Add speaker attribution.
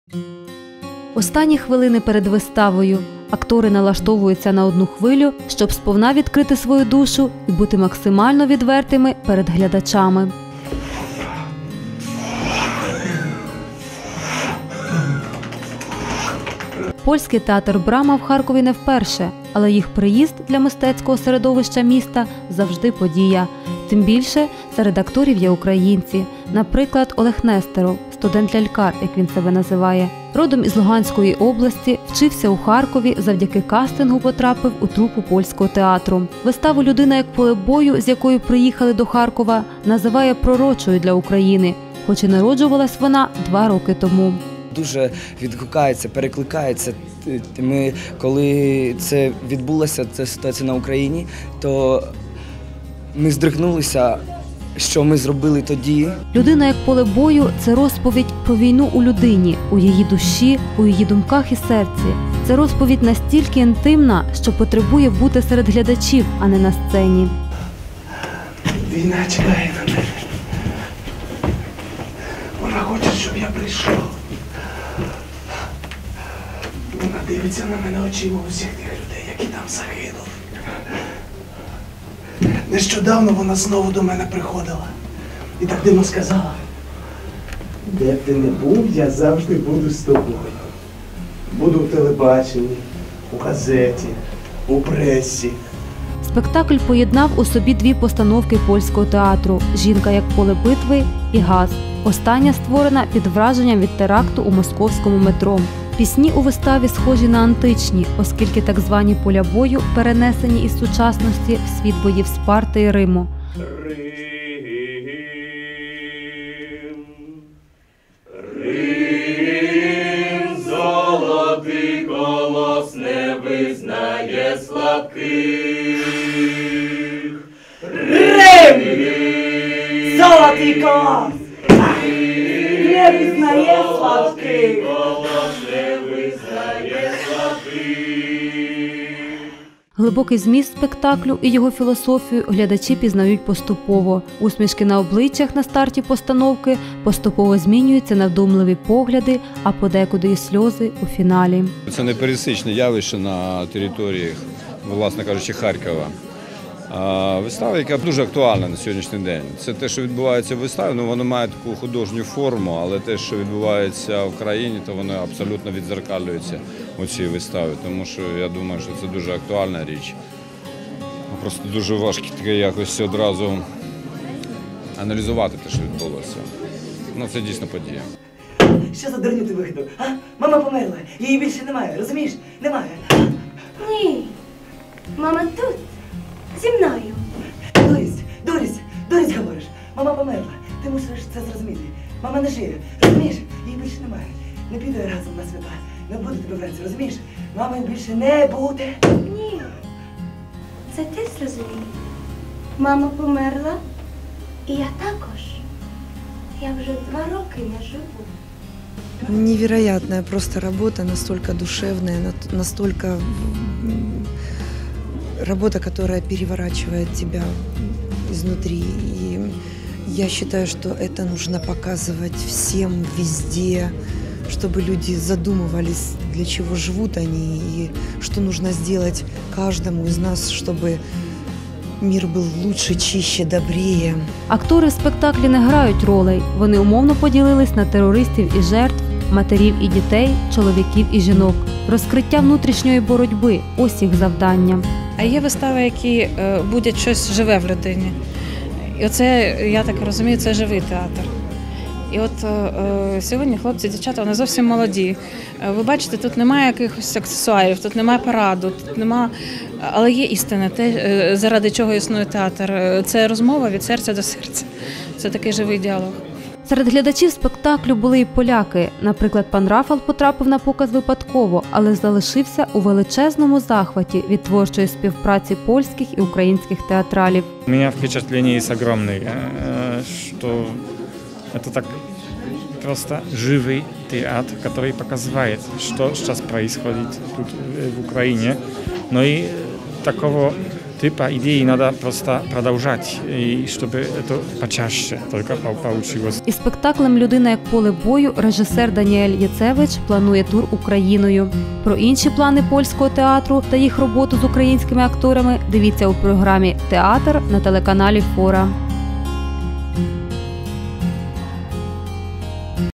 Speaker 1: Останні хвилини перед виставою. Актори налаштовуються на одну хвилю, щоб сповна відкрити свою душу і бути максимально відвертими перед глядачами. Польський театр «Брама» в Харкові не вперше, але їх приїзд для мистецького середовища міста завжди подія. Тим більше серед акторів є українці. Наприклад, Олег Нестеров, студент-лялькар, як він себе називає. Родом із Луганської області, вчився у Харкові, завдяки кастингу потрапив у трупу польського театру. Виставу «Людина як поле бою», з якою приїхали до Харкова, називає пророчою для України, хоч і народжувалась вона 2 роки тому.
Speaker 2: Дуже відгукається, перекликається. Коли це відбулося, ця ситуація на Україні, то ми здригнулися, що ми зробили тоді.
Speaker 1: «Людина як поле бою» – це розповідь про війну у людині, у її душі, у її думках і серці. Це розповідь настільки інтимна, що потребує бути серед глядачів, а не на сцені.
Speaker 3: Війна чекає на мене. Вона хоче, щоб я прийшов. Вона дивиться на мене очима усіх тих людей, які там загинули. Нещодавно вона знову до мене приходила і так дивно сказала: де б ти не був, я завжди буду з тобою. Буду в телебаченні, у газеті, у пресі.
Speaker 1: Спектакль поєднав у собі 2 постановки польського театру «Жінка як поле битви» і «Газ». Остання створена під враженням від теракту у московському метро. Пісні у виставі схожі на античні, оскільки так звані поля бою перенесені із сучасності в світ боїв Спарти і Риму.
Speaker 4: Рим, золотий колос, не визнає слабких.
Speaker 5: Рим, золотий колос, не визнає слабких.
Speaker 1: Глибокий зміст спектаклю і його філософію глядачі пізнають поступово. Усмішки на обличчях на старті постановки поступово змінюються на вдумливі погляди, а подекуди і сльози у фіналі.
Speaker 6: Це не пересічне явище на території, власне кажучи, Харкова. Вистава, яка дуже актуальна на сьогоднішній день. Це те, що відбувається в виставі, воно має таку художню форму, але те, що відбувається в країні, то воно абсолютно віддзеркалюється у цій виставі. Тому що я думаю, що це дуже актуальна річ. Просто дуже важко таке якось одразу аналізувати те, що відбулося. Це дійсно подія.
Speaker 5: Що за дурню ти вигадав? Мама померла, її більше немає, розумієш? Немає.
Speaker 7: Ні, мама тут. Зі мною.
Speaker 5: Дурість говориш. Мама померла. Ти мусиш це зрозуміти. Мама не живе. Розумієш? Її більше немає. Не піде разом на свята. Не буде тебе вранці, розумієш? Мами більше не буде.
Speaker 7: Ні. Це ти зрозумій. Мама померла, і я також. Я вже 2 роки не живу.
Speaker 8: Невероятная просто работа, настолько душевная, настолько работа, которая переворачивает тебя изнутри. И я считаю, что это нужно показывать всем, везде, чтобы люди задумывались, для чего живут они и что нужно сделать каждому из нас, чтобы мир был лучше, чище, добрее.
Speaker 1: Актори в спектаклі не грають ролей. Вони умовно поділились на терористів і жертв, матерів і дітей, чоловіків і жінок. Розкриття внутрішньої боротьби – ось їх завдання.
Speaker 9: А є вистави, які будуть щось живе в людині. І оце, я так розумію, це живий театр. І от сьогодні хлопці, дівчата, вони зовсім молоді. Ви бачите, тут немає якихось аксесуарів, тут немає параду, тут немає... але є істина, те, заради чого існує театр. Це розмова від серця до серця. Це такий живий діалог.
Speaker 1: Серед глядачів спектаклю були і поляки. Наприклад, пан Рафал потрапив на показ випадково, але залишився у величезному захваті від творчої співпраці польських і українських театралів.
Speaker 10: У мене впечатлення є огромне, що це так просто живий театр, який показує, що зараз відбувається тут в Україні. Ну і такого типа идеи надо просто продолжать, и чтобы это почаще только получилось.
Speaker 1: Із спектаклем «Людина як поле бою» режисер Даніель Яцевич планує тур Україною. Про інші плани польського театру та їх роботу з українськими акторами дивіться у програмі «Театр» на телеканалі «Фора».